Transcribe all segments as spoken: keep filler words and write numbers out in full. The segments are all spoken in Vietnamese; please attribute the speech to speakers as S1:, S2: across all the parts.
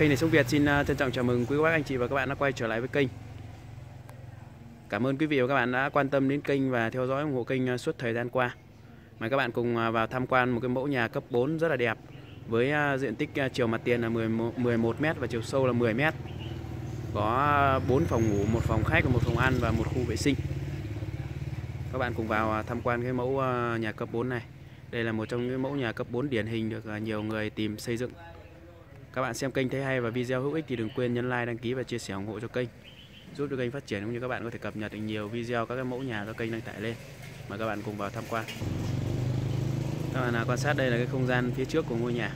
S1: Kênh Đời Sống Việt xin trân trọng chào mừng quý bác anh chị và các bạn đã quay trở lại với kênh. Cảm ơn quý vị và các bạn đã quan tâm đến kênh và theo dõi ủng hộ kênh suốt thời gian qua. Mời các bạn cùng vào tham quan một cái mẫu nhà cấp bốn rất là đẹp với diện tích chiều mặt tiền là mười một mét và chiều sâu là mười mét. Có bốn phòng ngủ, một phòng khách, một phòng ăn và một khu vệ sinh. Các bạn cùng vào tham quan cái mẫu nhà cấp bốn này. Đây là một trong những mẫu nhà cấp bốn điển hình được nhiều người tìm xây dựng. Các bạn xem kênh thấy hay và video hữu ích thì đừng quên nhấn like, đăng ký và chia sẻ ủng hộ cho kênh, giúp cho kênh phát triển cũng như các bạn có thể cập nhật được nhiều video các cái mẫu nhà do kênh đăng tải lên. Mời các bạn cùng vào tham quan. Các bạn quan sát đây là cái không gian phía trước của ngôi nhà.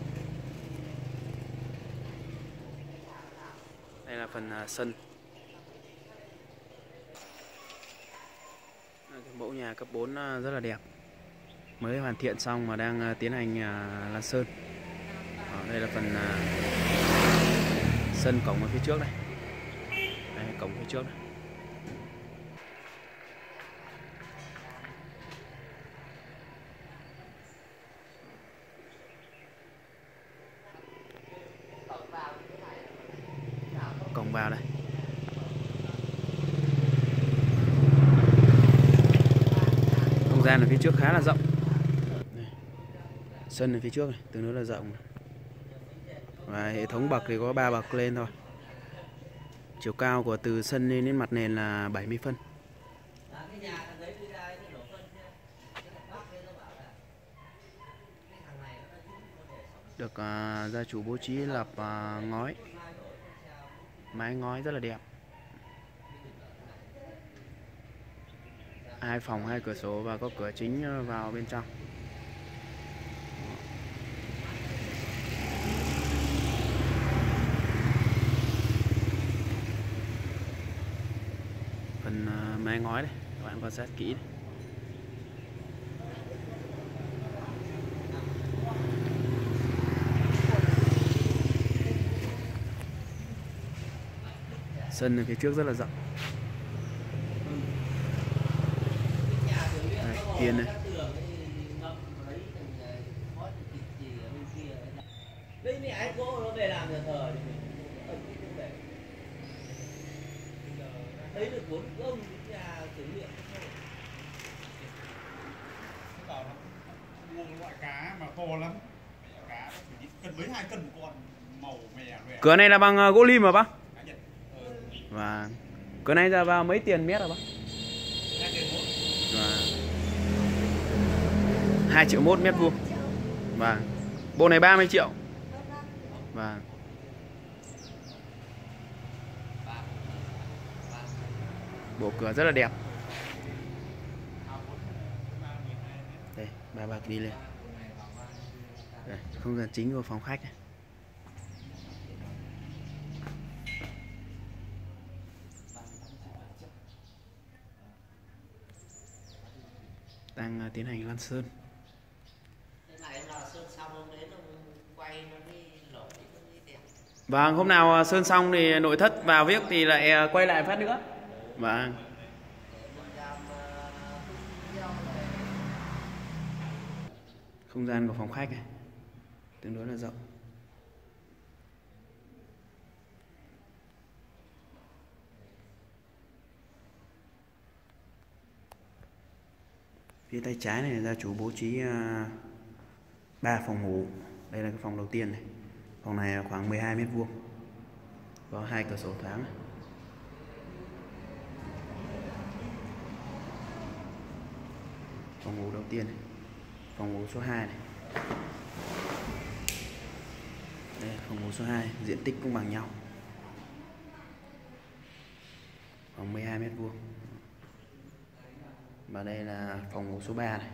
S1: Đây là phần sân. Cái mẫu nhà cấp bốn rất là đẹp, mới hoàn thiện xong mà đang tiến hành lan sơn. Đó, đây là phần sân cổng ở phía trước này. Đây, cổng phía trước này. Cổng vào đây. Không gian ở phía trước khá là rộng. Đây. Sân ở phía trước này tương đối là rộng. Và hệ thống bậc thì có ba bậc lên thôi. Chiều cao của từ sân lên đến mặt nền là bảy mươi phân. Được uh, gia chủ bố trí lập uh, ngói, mái ngói rất là đẹp. Hai phòng, hai cửa sổ và có cửa chính vào bên trong. Phần uh, mái ngói này, các bạn quan sát kỹ này. Sân ở phía trước rất là rộng. Đây, tiền này.
S2: Đấy được bốn ông nhà tưởng niệm
S3: buông loại cá mà to lắm, cá phải cần mấy hai cân một con, màu mè loè.
S1: Cửa này là bằng gỗ lim hả bác? Và cửa này ra vào mấy tiền mét hả bác? Và hai triệu mốt mét vuông. Và bộ này ba mươi triệu. Và bộ cửa rất là đẹp. Đây, ba bậc đi lên. Đây, không gian chính của phòng khách này. Đang tiến hành lan sơn. Vâng, hôm nào sơn xong thì nội thất vào viết thì lại quay lại phát nữa. Vâng. Không gian của phòng khách này tương đối là rộng. Phía tay trái này gia chủ bố trí ba phòng ngủ. Đây là cái phòng đầu tiên này. Phòng này khoảng mười hai mét vuông. Có hai cửa sổ thoáng. Phòng ngủ đầu tiên này. Phòng ngủ số hai này. Đây, phòng ngủ số hai, diện tích cũng bằng nhau. Phòng mười hai mét vuông. Và đây là phòng ngủ số ba này.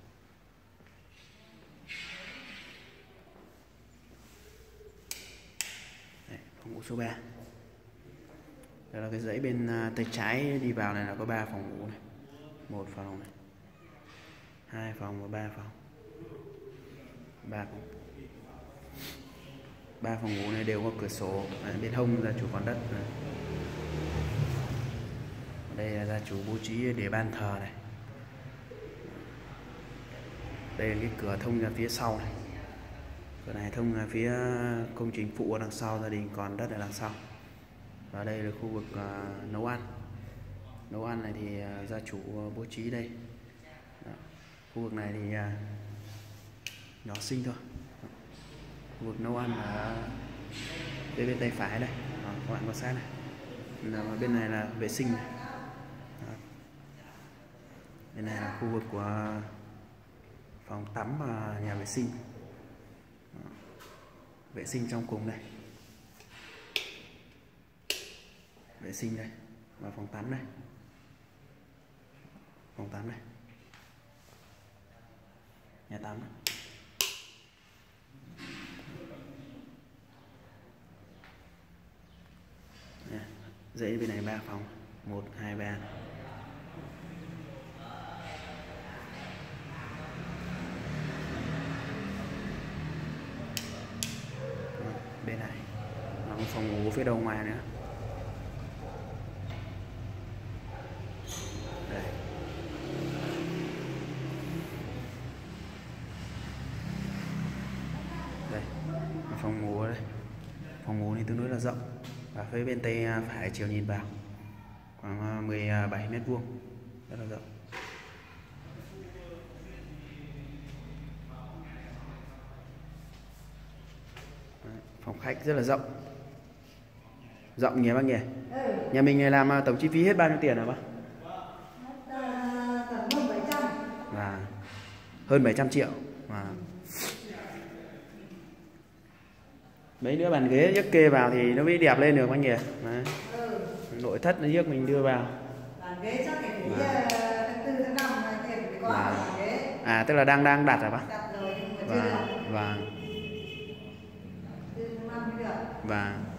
S1: Đây, phòng ngủ số ba. Đây là cái dãy bên tay trái đi vào này là có ba phòng ngủ này. Một phòng này, hai phòng và ba phòng. Ba phòng. Ba phòng ngủ này đều có cửa sổ. À, bên hông gia chủ còn đất này. Đây là gia chủ bố trí để ban thờ này. Đây là cái cửa thông ra phía sau này. Cửa này thông là phía công trình phụ ở đằng sau gia đình, còn đất ở đằng sau. Và đây là khu vực uh, nấu ăn. Nấu ăn này thì uh, gia chủ uh, bố trí đây. Đó. Khu vực này thì uh, nhỏ xinh thôi. Đó. Khu vực nấu ăn ở bên, bên tay phải đây. Đó, các bạn quan sát này. Và bên này là vệ sinh này. Đó. Bên này là khu vực của phòng tắm và nhà vệ sinh. Đó. Vệ sinh trong cùng đây. Vệ sinh đây và phòng tắm đây. Phòng tắm này. Nhà tắm này. Nè, dãy bên này ba phòng, một hai ba. Bên này là một phòng ngủ phía đầu ngoài nữa. Đây. Đây là phòng ngủ ở đây. Phòng ngủ này tương đối là rộng, và phía bên tay phải chiều nhìn vào khoảng mười bảy mét vuông, rất là rộng. Phòng khách rất là rộng, rộng nhỉ bác nhỉ? Ừ. Nhà mình này làm tổng chi phí hết bao nhiêu tiền hả bác?
S4: Tầm hơn bảy trăm.
S1: Và hơn bảy trăm triệu. Và mấy đứa bàn ghế giấc kê vào thì nó mới đẹp lên được bác nhỉ? Đấy. Ừ. Nội thất nó giấc mình đưa vào.
S4: Bàn ghế chắc phải đến tháng tư tháng năm này thì phải có bàn ghế.
S1: À, tức là đang đang đặt hả bác?
S4: Đặt rồi nhưng mà chưa được.
S1: Và
S4: Tháng tư tháng năm mới được.
S1: và